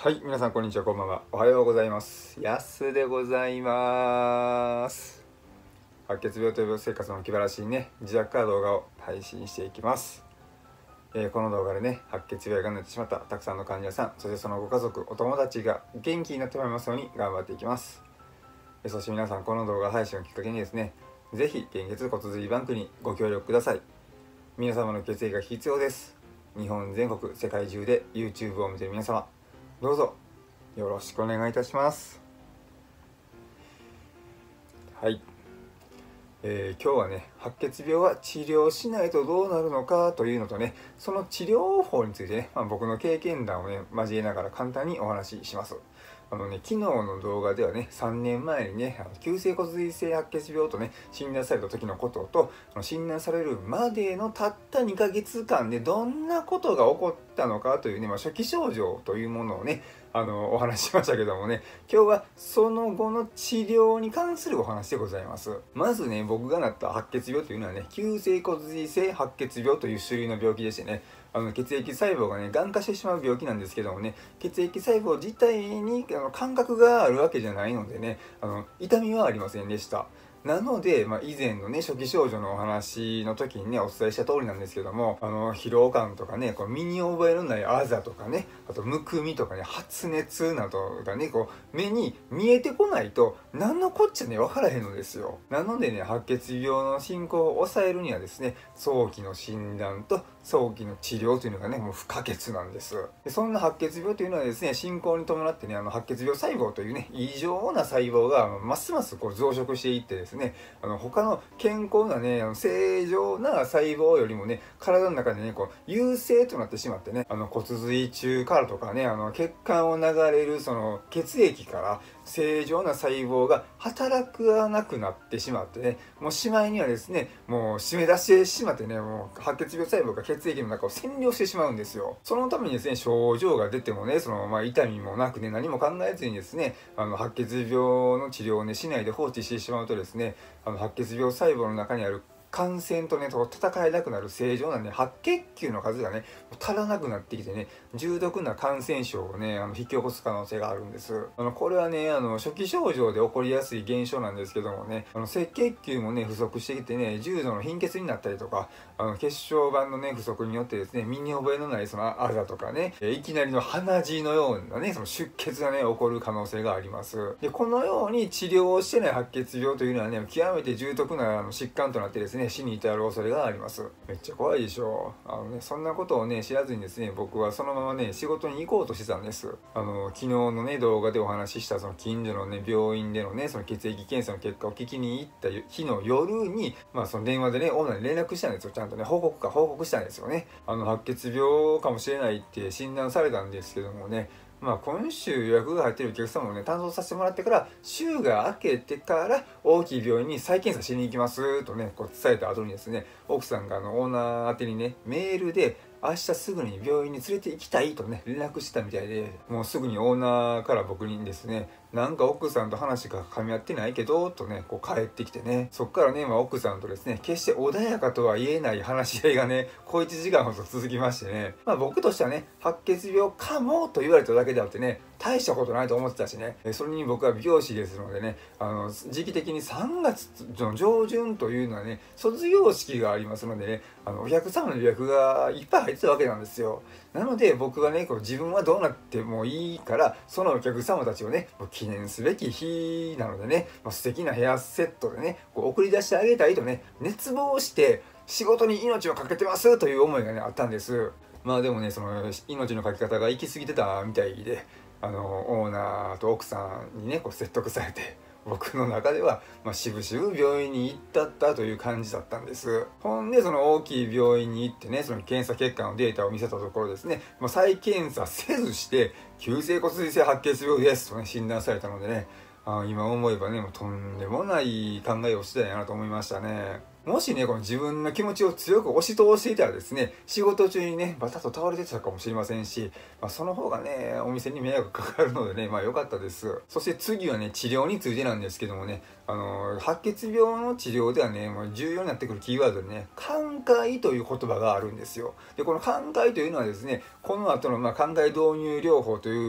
はい、皆さんこんにちは、こんばんは。おはようございます。やすでございます。白血病という生活の気晴らしいね、自宅から動画を配信していきます。この動画でね、白血病がなってしまったたくさんの患者さん、そしてそのご家族、お友達が元気になってもらいますように頑張っていきます。そして皆さん、この動画配信をきっかけにですね、ぜひ献血骨髄バンクにご協力ください。皆様の血液が必要です。日本全国、世界中で YouTube を見ている皆様、どうぞよろしくお願いいたします。はい、今日はね、白血病は治療しないとどうなるのかというのとね、その治療法についてね、僕の経験談をね交えながら簡単にお話しします。昨日の動画ではね、3年前にね、急性骨髄性白血病とね、診断された時のことと、診断されるまでのたった2ヶ月間でどんなことが起こったのかというね、初期症状というものをね、お話ししましたけどもね、今日はその後の治療に関するお話でございます。まずね、僕がなった白血病というのはね、急性骨髄性白血病という種類の病気でしてね、血液細胞がね、がん化してしまう病気なんですけどもね、血液細胞自体に感覚があるわけじゃないのでね、痛みはありませんでした。なので、以前のね、初期症状のお話の時にね、お伝えした通りなんですけども、疲労感とかね、身に覚えのないあざとかね、あとむくみとかね、発熱などがね、目に見えてこないと、何のこっちゃね、わからへんのですよ。なのでね、白血病の進行を抑えるにはですね、早期の診断と早期の治療というのがね、もう不可欠なんです。でそんな白血病というのはですね、進行に伴ってね、白血病細胞というね、異常な細胞がますます増殖していってですね、他の健康なね、正常な細胞よりもね、体の中でね、優勢となってしまってね、骨髄中からとかね、血管を流れるその血液から正常な細胞が働かなくなってしまってね、もうしまいにはですね、もう締め出してしまってね、もう白血病細胞が血液の中を占領してしまうんですよ。そのためにですね、症状が出てもね、痛みもなくね、何も考えずにですね、白血病の治療をね、しないで放置してしまうとですね、白血病細胞の中にある感染とね、戦えなくなる正常なね、白血球の数がね、足らなくなってきてね、重篤な感染症をね、引き起こす可能性があるんです。これはね、初期症状で起こりやすい現象なんですけどもね、赤血球もね、不足してきてね、重度の貧血になったりとか、血小板のね、不足によってですね、身に覚えのないそのあざとかね、いきなりの鼻血のようなね、その出血がね、起こる可能性があります。で、このように治療をしてない白血病というのはね、極めて重篤な疾患となってですね、死に至る恐れがあります。めっちゃ怖いでしょ。そんなことをね、知らずにですね、僕はそのままね、仕事に行こうとしてたんです。昨日のね、動画でお話ししたその近所のね、病院でのね、その血液検査の結果を聞きに行った日の夜に、その電話でね、オーナーに連絡したんですよ。ちゃんとね、報告したんですよね。白血病かもしれないって診断されたんですけどもね、今週予約が入ってるお客様をね、担当させてもらってから、週が明けてから大きい病院に再検査しに行きますとね、伝えた後にですね、奥さんがオーナー宛てにね、メールで、明日すぐに病院に連れて行きたいとね、連絡してたみたいで、もうすぐにオーナーから僕にですね、なんか奥さんと話が噛み合ってないけど、とね、帰ってきてね、そっからね、奥さんとですね、決して穏やかとは言えない話し合いがね、小1時間ほど続きましてね、僕としてはね、白血病かもと言われただけであってね、大したことないと思ってたしね、それに僕は美容師ですのでね、時期的に3月の上旬というのはね、卒業式がありますのでね、お客様の予約がいっぱい入ってたわけなんですよ。なので僕はね、自分はどうなってもいいから、そのお客様たちをね、記念すべき日なのでね、素敵なヘアセットでね、送り出してあげたいとね、熱望して仕事に命をかけてますという思いがね、あったんです。でもね、その命のかけ方が行き過ぎてたみたいで、オーナーと奥さんにね、説得されて、僕の中では、渋々病院に行ったという感じだったんです。ほんで、その大きい病院に行ってね、その検査結果のデータを見せたところですね、再検査せずして、急性骨髄性白血病ですとね、診断されたのでね、今思えばね、もうとんでもない考えをしてたんやなと思いましたね。もしね、この自分の気持ちを強く押し通していたらですね、仕事中にね、バタッと倒れてたかもしれませんし、その方がね、お店に迷惑かかるのでね、良かったです。そして次はね、治療についてなんですけどもね、白血病の治療ではね、もう重要になってくるキーワードでね、寛解という言葉があるんですよ。で、この寛解というのはですね、この後の寛解導入療法という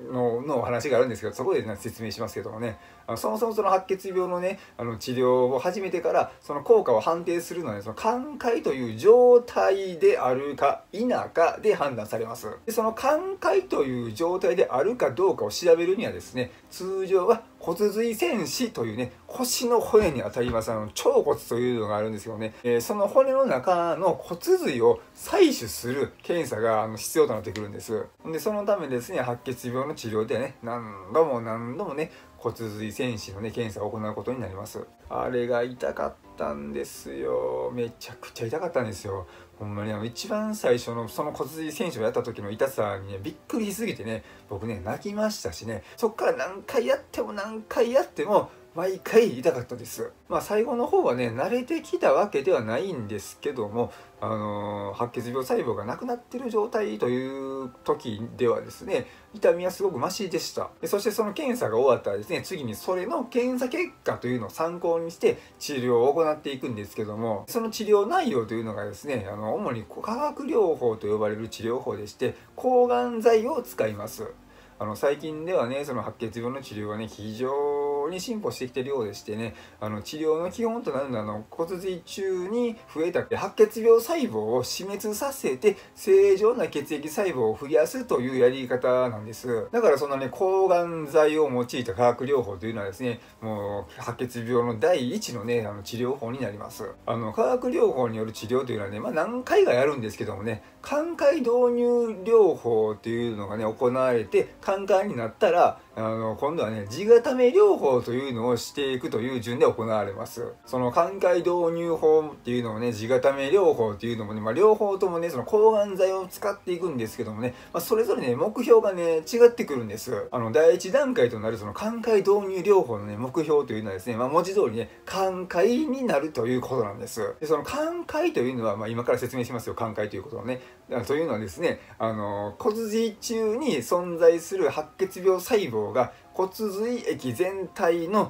のお話があるんですけど、そこで、ね、説明しますけどもね、そもそもその白血病のね治療を始めてからその効果を判定するのは、ね、その寛解という状態であるか否かで判断されます。でその寛解という状態であるかどうかを調べるにはですね、通常は骨髄線枝というね腰の骨にあたります腸骨というのがあるんですよね、その骨の中の骨髄を採取する検査が必要となってくるんです。でそのためですね、白血病の治療ではね何度もね骨髄線枝のね検査を行うことになります。あれが痛かったんですよ。めちゃくちゃ痛かったんですよ。ほんまに一番最初のその骨髄線枝をやった時の痛さにねびっくりしすぎてね、僕ね泣きましたしね、そっから何回やっても毎回痛かったです。最後の方はね慣れてきたわけではないんですけども、白血病細胞がなくなってる状態という時ではですね、痛みはすごくマシでした。そしてその検査が終わったらですね、次にそれの検査結果というのを参考にして治療を行っていくんですけども、その治療内容というのがですね、主に化学療法と呼ばれる治療法でして、抗がん剤を使います。最近ではねその白血病の治療はね非常に進歩してきているようでしてね、治療の基本となるのは骨髄中に増えた白血病細胞を死滅させて正常な血液細胞を増やすというやり方なんです。だからそのね抗がん剤を用いた化学療法というのはですね、もう白血病の第一のね治療法になります。化学療法による治療というのはね、何回かやるんですけどもね、寛解導入療法というのがね行われて、寛解になったら今度はね地固め療法というのをしていくという順で行われます。その寛解導入法っていうのもね、地固め療法っていうのもね、両方ともねその抗がん剤を使っていくんですけどもね、それぞれね目標がね違ってくるんです。第一段階となるその寛解導入療法のね目標というのはですね、文字通りね寛解になるということなんです。でその寛解というのは、今から説明しますよ。寛解ということをね、というのはですね、骨髄中に存在する白血病細胞が骨髄液全体の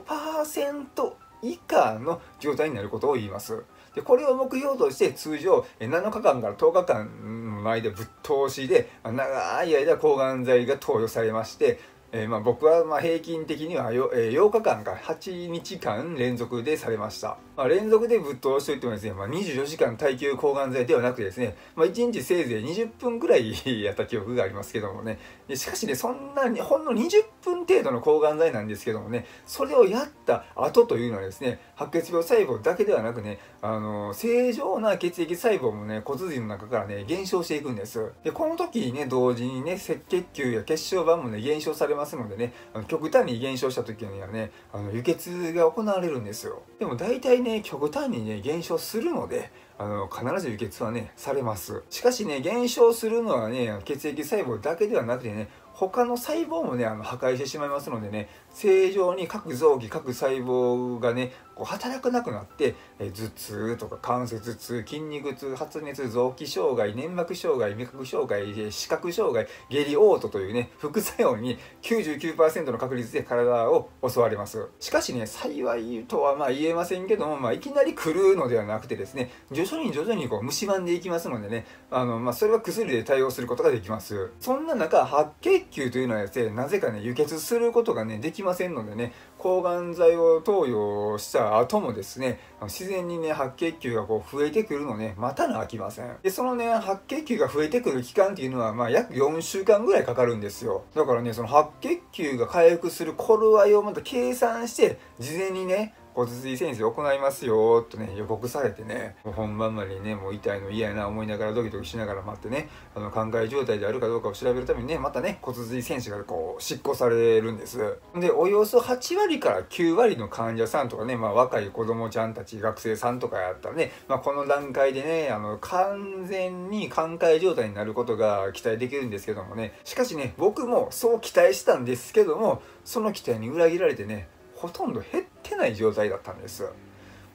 5% 以下の状態になることを言います。でこれを目標として通常7日間から10日間の間ぶっ通しで長い間抗がん剤が投与されまして、僕は平均的には8日間から8日間連続でされました。連続でぶっ通しといってもですね、24時間耐久抗がん剤ではなくてですね、1日せいぜい20分くらいやった記憶がありますけどもね、しかしね、そんなにほんの20分程度の抗がん剤なんですけどもね、それをやった後というのはですね、白血病細胞だけではなくね、正常な血液細胞もね、骨髄の中からね、減少していくんです。で、この時にね、同時にね、赤血球や血小板もね、減少されますのでね、極端に減少した時にはね、輸血が行われるんですよ。でも大体ね、極端にね、減少するので、必ず輸血はね、されます。しかしね、減少するのはね、血液細胞だけではなくてね、他の細胞もね破壊してしまいますのでね、正常に各臓器各細胞がね働かなくなって、頭痛とか関節痛、筋肉痛、発熱、臓器障害、粘膜障害、味覚障害、視覚障害、下痢嘔吐というね副作用に 99% の確率で体を襲われます。しかしね、幸いとは言えませんけども、いきなり来るのではなくてですね、徐々に蝕んでいきますのでね、それは薬で対応することができます。そんな中、白血球というのはですね、なぜかね輸血することがねできませんのでね、抗がん剤を投与した後もですね、自然にね白血球が増えてくるのね待たなあきません。でそのね白血球が増えてくる期間っていうのは約4週間ぐらいかかるんですよ。だからね、その白血球が回復する頃合いをまた計算して事前にね骨髄線枝を行いますよとね予告されてね、本番までにねもう痛いの嫌やな思いながらドキドキしながら待ってね、寛解状態であるかどうかを調べるためにねまたね骨髄線枝が執行されるんです。でおよそ8割から9割の患者さんとかね、若い子供ちゃんたち学生さんとかやったらね、この段階でね完全に寛解状態になることが期待できるんですけどもね、しかしね僕もそう期待したんですけども、その期待に裏切られてねほとんど減ってない状態だったんです。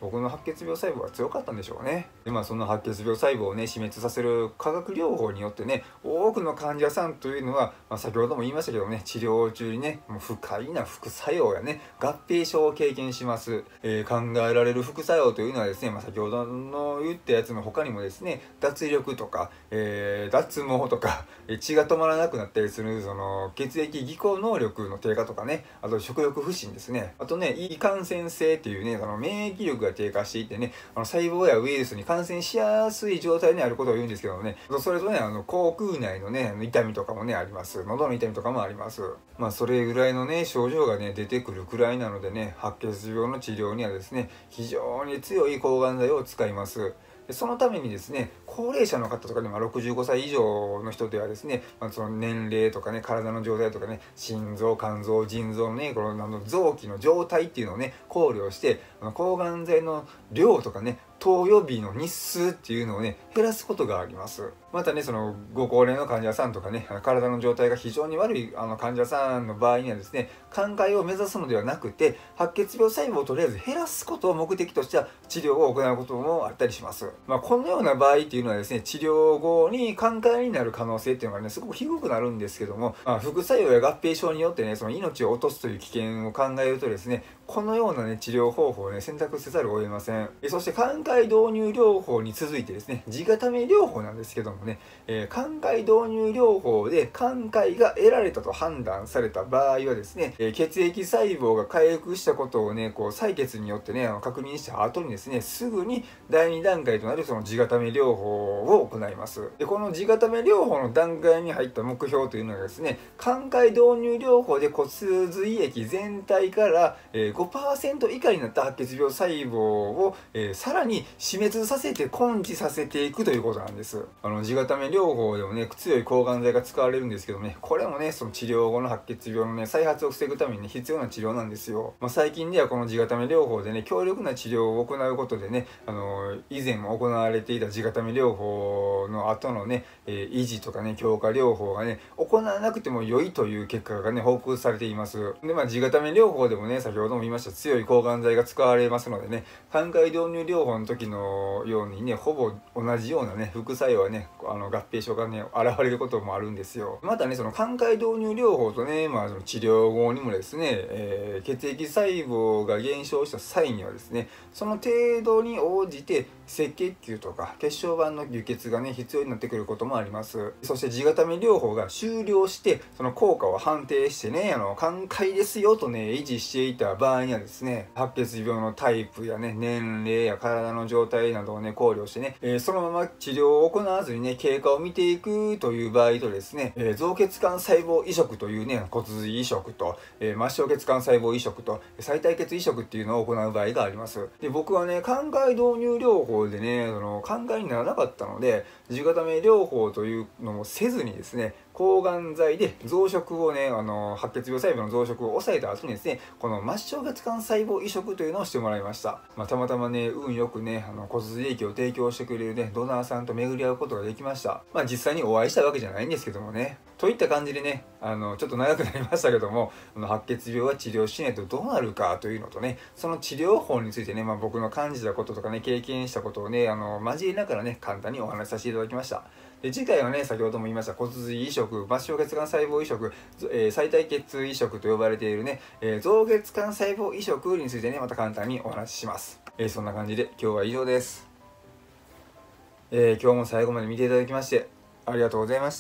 僕の白血病細胞が強かったんでしょうね。でその白血病細胞をね死滅させる化学療法によってね、多くの患者さんというのは、先ほども言いましたけどね、治療中にねもう不快な副作用やね合併症を経験します。考えられる副作用というのはですね、先ほどの言ったやつの他にもですね、脱力とか、脱毛とか、血が止まらなくなったりするその血液技巧能力の低下とかね、あと食欲不振ですね、あとね胃感染性っていうね、免疫力が低下していってね、細胞やウイルスに感染しやすい状態にあることを言うんですけどね、それとね口腔内のね痛みとかもねあります。喉の痛みとかもあります。それぐらいのね症状がね出てくるくらいなのでね、白血病の治療にはですね非常に強い抗がん剤を使います。でそのためにですね、高齢者の方とかでも65歳以上の人ではですね、その年齢とかね体の状態とかね、心臓肝臓腎臓のねこの臓器の状態っていうのをね考慮して抗がん剤の量とかね投与日の日数っていうのをね減らすことがあります。またねそのご高齢の患者さんとかね、体の状態が非常に悪い患者さんの場合にはですね、寛解を目指すのではなくて白血病細胞をとりあえず減らすことを目的とした治療を行うこともあったりします。このような場合っていうのはですね、治療後に寛解になる可能性っていうのがねすごく低くなるんですけども、副作用や合併症によってねその命を落とすという危険を考えるとですね、このようなね治療方法をね選択せざるを得ません。そして寛解導入療法に続いてですね、地固め療法なんですけどもね、寛解導入療法で寛解が得られたと判断された場合はですね、血液細胞が回復したことをね採血によってね確認した後にですね、すぐに第2段階となるその地固め療法を行います。でこの地固め療法の段階に入った目標というのがですね、寛解導入療法で骨髄液全体から5% 以下になった白血病細胞をさらに死滅させて根治させていくということなんです。地固め療法でもね強い抗がん剤が使われるんですけどね、これもねその治療後の白血病のね再発を防ぐために、ね、必要な治療なんですよ。最近ではこの地固め療法でね強力な治療を行うことでね、以前行われていた地固め療法の後のね、維持とかね強化療法がね行わなくても良いという結果がね報告されています。で地固め療法でもね先ほども言いました強い抗がん剤が使われますのでね、寛解導入療法の時のようにねほぼ同じようなね副作用はね合併症がね現れることもあるんですよ。またねその寛解導入療法とね、その治療後にもですね、血液細胞が減少した際にはですね、その程度に応じて赤血球とか血小板の輸血がね必要になってくることもあります。そして地固め療法が終了してその効果を判定してね寛解ですよとね維持していた場合にはですね、白血病のタイプやね年齢や体の状態などをね考慮してね、そのまま治療を行わずにね経過を見ていくという場合とですね、造血管細胞移植というね骨髄移植と、末梢血管細胞移植と再体血移植っていうのを行う場合があります。で僕はね寛解導入療法でね寛解にならなかったので、地固め療法というのもせずにですね、抗がん剤で増殖をね白血病細胞の増殖を抑えた後にですね、この末梢血管細胞移植というのをしてもらいました。たまたまね運よくね骨髄液を提供してくれるねドナーさんと巡り合うことができました。実際にお会いしたわけじゃないんですけどもね、といった感じでねちょっと長くなりましたけども、白血病は治療しないとどうなるかというのとね、その治療法についてね、僕の感じたこととかね経験したことをね交えながらね簡単にお話しさせていただきました。で次回はね先ほども言いました骨髄移植、末梢血管細胞移植、再体血移植と呼ばれているね、造血管細胞移植についてねまた簡単にお話しします。そんな感じで今日は以上です。今日も最後まで見ていただきましてありがとうございました。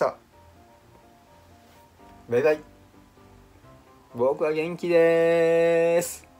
バイバイ。僕は元気です。